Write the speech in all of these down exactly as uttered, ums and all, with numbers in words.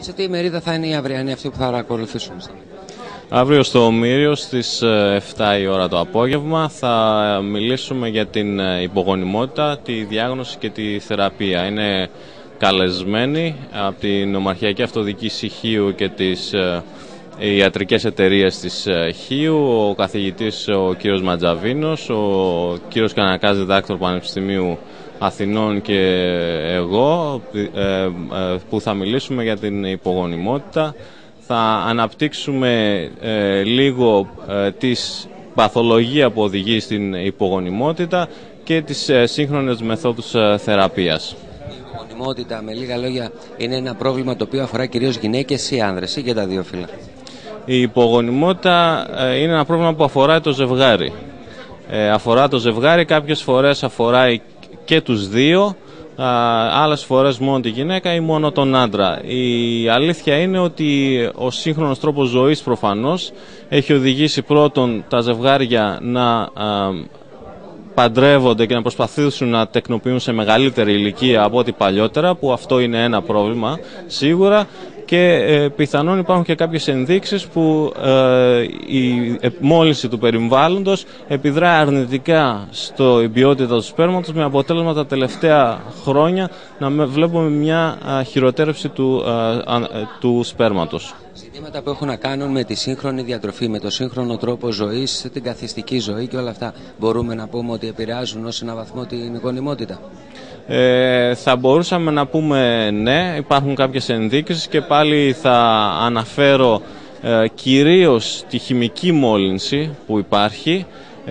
Σε τι ημερίδα θα είναι η αυριανή αυτή που θα παρακολουθήσουμε? Αύριο στο Μύριο στις εφτά η ώρα το απόγευμα θα μιλήσουμε για την υπογονιμότητα, τη διάγνωση και τη θεραπεία. Είναι καλεσμένοι από την Ομαρχιακή Αυτοδιοίκηση Χίου και τις ιατρικές εταιρείες της Χίου, ο καθηγητής ο κύριος Ματζαβίνος, ο κύριος Κανακάς, διδάκτορ Πανεπιστημίου Αθηνών και εγώ, που θα μιλήσουμε για την υπογονιμότητα. Θα αναπτύξουμε ε, λίγο ε, της παθολογία που οδηγεί στην υπογονιμότητα και τις ε, σύγχρονες μεθόδους ε, θεραπείας. Η υπογονιμότητα, με λίγα λόγια, είναι ένα πρόβλημα το οποίο αφορά κυρίως γυναίκες ή άνδρες ή και τα δύο φύλλα? Η υπογονιμότητα ε, είναι ένα πρόβλημα που αφορά το ζευγάρι. Ε, αφορά το ζευγάρι, κάποιες φορές αφορά και τους δύο, άλλες φορές μόνο τη γυναίκα ή μόνο τον άντρα. Η αλήθεια είναι ότι ο σύγχρονος τρόπος ζωής προφανώς έχει οδηγήσει πρώτον τα ζευγάρια να α, παντρεύονται και να προσπαθήσουν να τεκνοποιούν σε μεγαλύτερη ηλικία από ό,τι παλιότερα, που αυτό είναι ένα πρόβλημα σίγουρα, και ε, πιθανόν υπάρχουν και κάποιες ενδείξεις που ε, η μόλυνση του περιβάλλοντος επιδρά αρνητικά στο ποιότητα του σπέρματος, με αποτέλεσμα τα τελευταία χρόνια να βλέπουμε μια α, χειροτέρευση του, α, α, του σπέρματος. Ζητήματα που έχουν να κάνουν με τη σύγχρονη διατροφή, με το σύγχρονο τρόπο ζωής, την καθιστική ζωή και όλα αυτά, μπορούμε να πούμε ότι επηρεάζουν ως ένα βαθμό την γονιμότητα? Ε, θα μπορούσαμε να πούμε ναι, υπάρχουν κάποιες ενδείξεις και πάλι θα αναφέρω ε, κυρίως τη χημική μόλυνση που υπάρχει,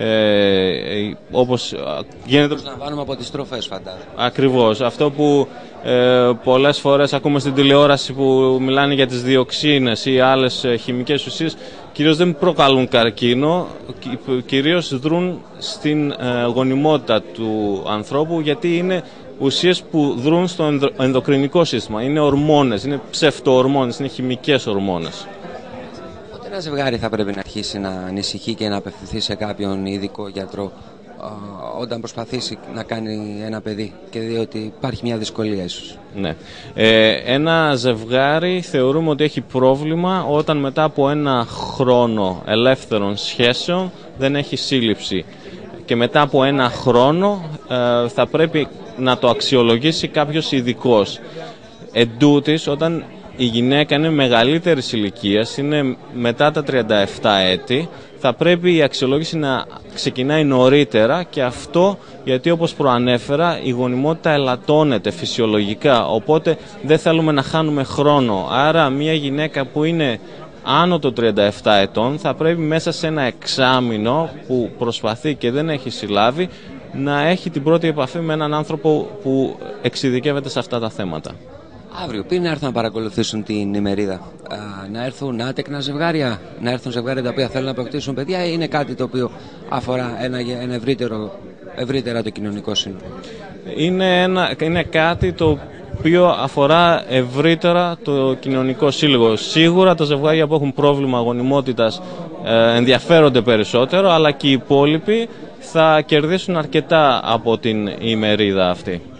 ε, όπως γίνεται... Προσλαμβάνουμε από τις τροφές, φαντάζομαι. Ακριβώς, αυτό που ε, πολλές φορές ακούμε στην τηλεόραση που μιλάνε για τις διοξίνες ή άλλες ε, χημικές ουσίες, κυρίως δεν προκαλούν καρκίνο, κυρίως δρούν στην ε, γονιμότητα του ανθρώπου, γιατί είναι ουσίες που δρούν στο ενδοκρινικό σύστημα. Είναι ορμόνες, είναι ψευτοορμόνες, είναι χημικές ορμόνες. Πότε ένα ζευγάρι θα πρέπει να αρχίσει να ανησυχεί και να απευθυνθεί σε κάποιον ειδικό γιατρό όταν προσπαθήσει να κάνει ένα παιδί και δει ότι υπάρχει μια δυσκολία ίσως? Ναι. Ε, ένα ζευγάρι θεωρούμε ότι έχει πρόβλημα όταν μετά από ένα χρόνο ελεύθερων σχέσεων δεν έχει σύλληψη. Και μετά από ένα χρόνο ε, θα πρέπει να το αξιολογήσει κάποιος ειδικός. Εντούτοις, όταν η γυναίκα είναι μεγαλύτερης ηλικίας, είναι μετά τα τριάντα επτά έτη, θα πρέπει η αξιολόγηση να ξεκινάει νωρίτερα, και αυτό γιατί, όπως προανέφερα, η γονιμότητα ελαττώνεται φυσιολογικά, οπότε δεν θέλουμε να χάνουμε χρόνο. Άρα μια γυναίκα που είναι άνω των τριάντα επτά ετών θα πρέπει μέσα σε ένα εξάμηνο που προσπαθεί και δεν έχει συλλάβει να έχει την πρώτη επαφή με έναν άνθρωπο που εξειδικεύεται σε αυτά τα θέματα. Αύριο ποιοι να έρθουν να παρακολουθήσουν την ημερίδα? Α, να έρθουν άτεκνα ζευγάρια, να έρθουν ζευγάρια τα οποία θέλουν να αποκτήσουν παιδιά, ή είναι κάτι το οποίο αφορά ένα, ένα ευρύτερο, ευρύτερα το κοινωνικό σύνολο? Είναι, ένα, είναι κάτι το οποίο αφορά ευρύτερα το κοινωνικό σύλλογο. Σίγουρα τα ζευγάρια που έχουν πρόβλημα γονιμότητας ε, ενδιαφέρονται περισσότερο, αλλά και οι υπόλοιποι θα κερδίσουν αρκετά από την ημερίδα αυτή.